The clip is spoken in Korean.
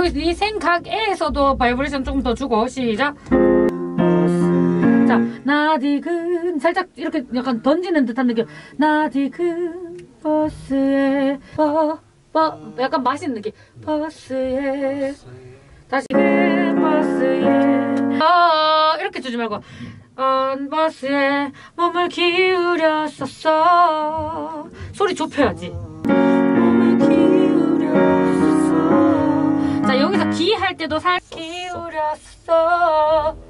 여기 이 생각에서도 바이브레이션 조금 더 주고 시작. 자, 나디근 살짝 이렇게 약간 던지는 듯한 느낌. 나디근 버스에 약간 맛있는 느낌. 버스에 다시 그 버스에 이렇게 주지 말고 버스에 몸을 기울였었어. 소리 좁혀야지. 몸을 기울였었어. 자, 여기서 기 할 때도 살 기울였어.